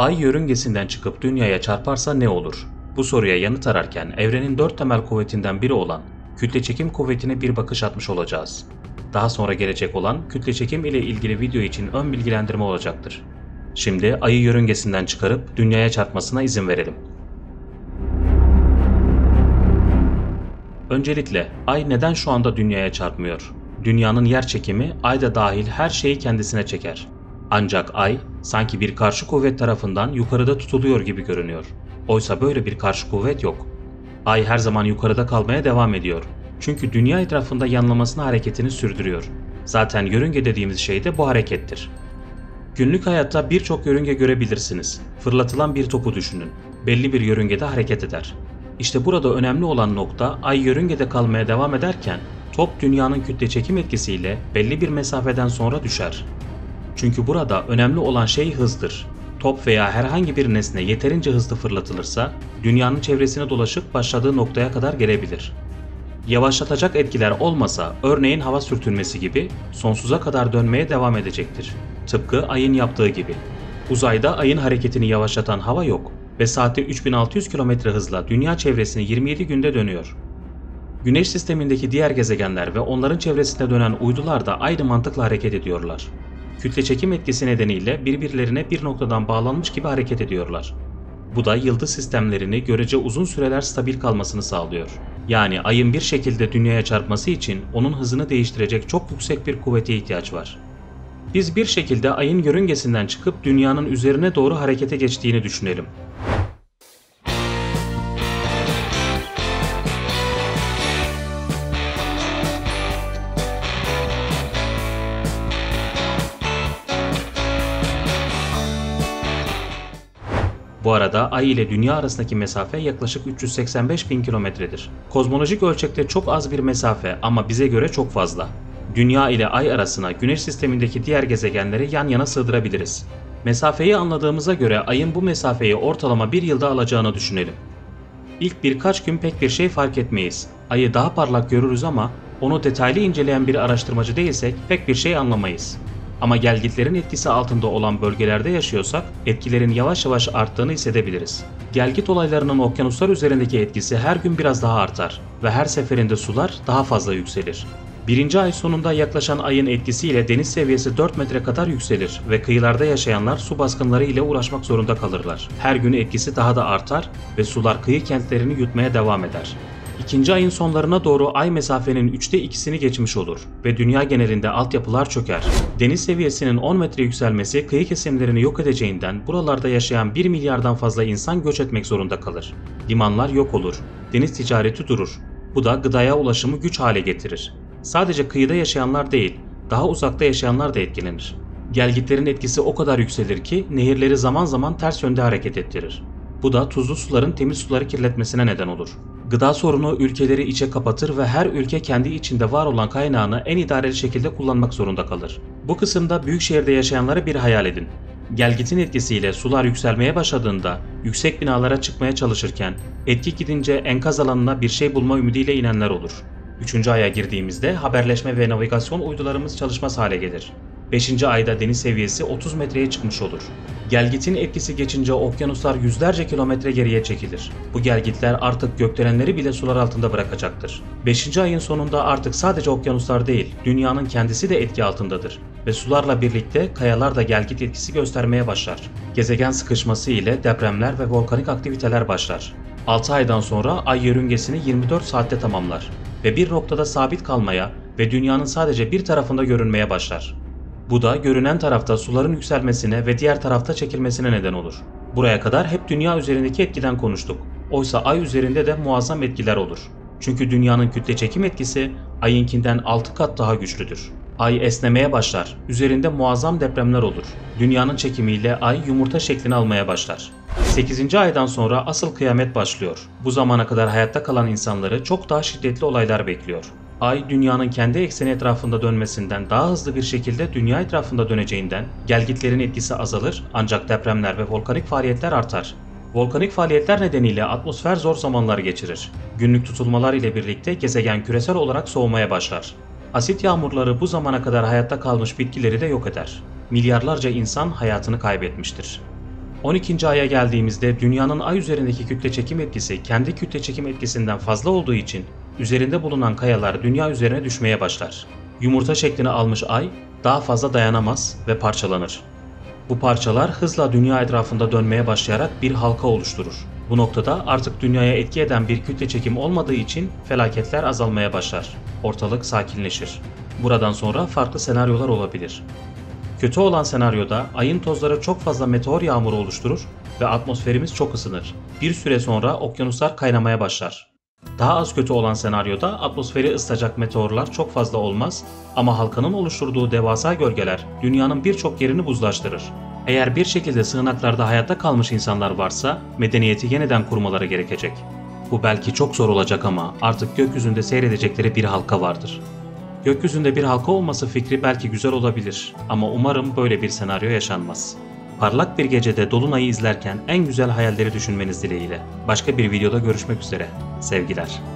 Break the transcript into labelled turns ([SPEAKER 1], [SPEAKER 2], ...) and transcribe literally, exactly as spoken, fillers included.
[SPEAKER 1] Ay yörüngesinden çıkıp dünyaya çarparsa ne olur? Bu soruya yanıt ararken evrenin dört temel kuvvetinden biri olan kütle çekim kuvvetine bir bakış atmış olacağız. Daha sonra gelecek olan kütle çekim ile ilgili video için ön bilgilendirme olacaktır. Şimdi ayı yörüngesinden çıkarıp dünyaya çarpmasına izin verelim. Öncelikle ay neden şu anda dünyaya çarpmıyor? Dünyanın yer çekimi ay da dahil her şeyi kendisine çeker. Ancak ay sanki bir karşı kuvvet tarafından yukarıda tutuluyor gibi görünüyor. Oysa böyle bir karşı kuvvet yok. Ay her zaman yukarıda kalmaya devam ediyor. Çünkü dünya etrafında yanlamasına hareketini sürdürüyor. Zaten yörünge dediğimiz şey de bu harekettir. Günlük hayatta birçok yörünge görebilirsiniz. Fırlatılan bir topu düşünün. Belli bir yörüngede hareket eder. İşte burada önemli olan nokta ay yörüngede kalmaya devam ederken top dünyanın kütle çekim etkisiyle belli bir mesafeden sonra düşer. Çünkü burada önemli olan şey hızdır. Top veya herhangi bir nesne yeterince hızlı fırlatılırsa dünyanın çevresine dolaşıp başladığı noktaya kadar gelebilir. Yavaşlatacak etkiler olmasa örneğin hava sürtünmesi gibi sonsuza kadar dönmeye devam edecektir. Tıpkı ayın yaptığı gibi. Uzayda ayın hareketini yavaşlatan hava yok ve saatte üç bin altı yüz kilometre hızla dünya çevresini yirmi yedi günde dönüyor. Güneş sistemindeki diğer gezegenler ve onların çevresinde dönen uydular da aynı mantıkla hareket ediyorlar. Kütle çekim etkisi nedeniyle birbirlerine bir noktadan bağlanmış gibi hareket ediyorlar. Bu da yıldız sistemlerini görece uzun süreler stabil kalmasını sağlıyor. Yani ayın bir şekilde dünyaya çarpması için onun hızını değiştirecek çok yüksek bir kuvvete ihtiyaç var. Biz bir şekilde ayın yörüngesinden çıkıp dünyanın üzerine doğru harekete geçtiğini düşünelim. Bu arada ay ile dünya arasındaki mesafe yaklaşık üç yüz seksen beş bin kilometredir. Kozmolojik ölçekte çok az bir mesafe ama bize göre çok fazla. Dünya ile ay arasına güneş sistemindeki diğer gezegenleri yan yana sığdırabiliriz. Mesafeyi anladığımıza göre ayın bu mesafeyi ortalama bir yılda alacağını düşünelim. İlk birkaç gün pek bir şey fark etmeyiz. Ayı daha parlak görürüz ama onu detaylı inceleyen bir araştırmacı değilsek pek bir şey anlamayız. Ama gelgitlerin etkisi altında olan bölgelerde yaşıyorsak etkilerin yavaş yavaş arttığını hissedebiliriz. Gelgit olaylarının okyanuslar üzerindeki etkisi her gün biraz daha artar ve her seferinde sular daha fazla yükselir. Birinci ay sonunda yaklaşan ayın etkisiyle deniz seviyesi dört metre kadar yükselir ve kıyılarda yaşayanlar su baskınları ile uğraşmak zorunda kalırlar. Her gün etkisi daha da artar ve sular kıyı kentlerini yutmaya devam eder. İkinci ayın sonlarına doğru ay mesafenin üçte ikisini geçmiş olur ve dünya genelinde altyapılar çöker. Deniz seviyesinin on metre yükselmesi kıyı kesimlerini yok edeceğinden buralarda yaşayan bir milyardan fazla insan göç etmek zorunda kalır. Limanlar yok olur, deniz ticareti durur. Bu da gıdaya ulaşımı güç hale getirir. Sadece kıyıda yaşayanlar değil, daha uzakta yaşayanlar da etkilenir. Gelgitlerin etkisi o kadar yükselir ki nehirleri zaman zaman ters yönde hareket ettirir. Bu da tuzlu suların temiz suları kirletmesine neden olur. Gıda sorunu ülkeleri içe kapatır ve her ülke kendi içinde var olan kaynağını en idareli şekilde kullanmak zorunda kalır. Bu kısımda büyük şehirde yaşayanları bir hayal edin. Gelgitin etkisiyle sular yükselmeye başladığında yüksek binalara çıkmaya çalışırken etki gidince enkaz alanına bir şey bulma ümidiyle inenler olur. Üçüncü aya girdiğimizde haberleşme ve navigasyon uydularımız çalışmaz hale gelir. Beşinci ayda deniz seviyesi otuz metreye çıkmış olur. Gelgitin etkisi geçince okyanuslar yüzlerce kilometre geriye çekilir. Bu gelgitler artık gökdelenleri bile sular altında bırakacaktır. Beşinci ayın sonunda artık sadece okyanuslar değil, dünyanın kendisi de etki altındadır. Ve sularla birlikte kayalar da gelgit etkisi göstermeye başlar. Gezegen sıkışması ile depremler ve volkanik aktiviteler başlar. altı aydan sonra ay yörüngesini yirmi dört saatte tamamlar. Ve bir noktada sabit kalmaya ve dünyanın sadece bir tarafında görünmeye başlar. Bu da görünen tarafta suların yükselmesine ve diğer tarafta çekilmesine neden olur. Buraya kadar hep dünya üzerindeki etkiden konuştuk. Oysa ay üzerinde de muazzam etkiler olur. Çünkü dünyanın kütle çekim etkisi ayınkinden altı kat daha güçlüdür. Ay esnemeye başlar, üzerinde muazzam depremler olur. Dünyanın çekimiyle ay yumurta şeklini almaya başlar. sekizinci aydan sonra asıl kıyamet başlıyor. Bu zamana kadar hayatta kalan insanları çok daha şiddetli olaylar bekliyor. Ay dünyanın kendi ekseni etrafında dönmesinden daha hızlı bir şekilde dünya etrafında döneceğinden gelgitlerin etkisi azalır ancak depremler ve volkanik faaliyetler artar. Volkanik faaliyetler nedeniyle atmosfer zor zamanlar geçirir. Günlük tutulmalar ile birlikte gezegen küresel olarak soğumaya başlar. Asit yağmurları bu zamana kadar hayatta kalmış bitkileri de yok eder. Milyarlarca insan hayatını kaybetmiştir. on ikinci aya geldiğimizde dünyanın ay üzerindeki kütle çekim etkisi kendi kütle çekim etkisinden fazla olduğu için üzerinde bulunan kayalar dünya üzerine düşmeye başlar. Yumurta şeklini almış ay daha fazla dayanamaz ve parçalanır. Bu parçalar hızla dünya etrafında dönmeye başlayarak bir halka oluşturur. Bu noktada artık dünyaya etki eden bir kütle çekim olmadığı için felaketler azalmaya başlar. Ortalık sakinleşir. Buradan sonra farklı senaryolar olabilir. Kötü olan senaryoda ayın tozları çok fazla meteor yağmuru oluşturur ve atmosferimiz çok ısınır. Bir süre sonra okyanuslar kaynamaya başlar. Daha az kötü olan senaryoda atmosferi ısıtacak meteorlar çok fazla olmaz ama halkanın oluşturduğu devasa gölgeler dünyanın birçok yerini buzlaştırır. Eğer bir şekilde sığınaklarda hayatta kalmış insanlar varsa medeniyeti yeniden kurmaları gerekecek. Bu belki çok zor olacak ama artık gökyüzünde seyredecekleri bir halka vardır. Gökyüzünde bir halka olması fikri belki güzel olabilir ama umarım böyle bir senaryo yaşanmaz. Parlak bir gecede dolunayı izlerken en güzel hayalleri düşünmeniz dileğiyle. Başka bir videoda görüşmek üzere. Sevgiler.